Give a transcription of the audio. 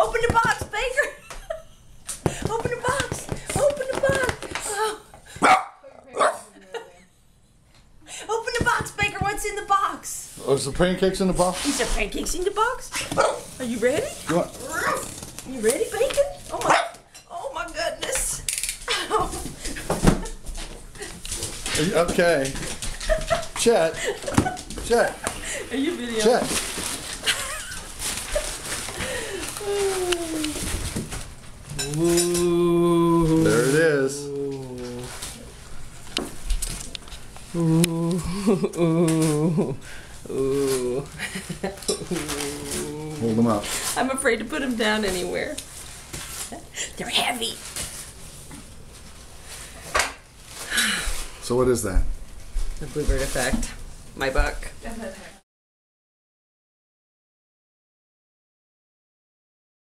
Open the box, Baker. Open the box. Open the box. Oh. Open the box, Baker. What's in the box? Oh, is there pancakes in the box? Is there pancakes in the box? Are you ready? You want? You ready, Bacon? Oh my goodness. Okay. Chet. Are you videoing? Chet. Ooh. There it is. Ooh. Ooh. Ooh. Hold them up. I'm afraid to put them down anywhere. They're heavy. So what is that? The Bluebird Effect. My buck.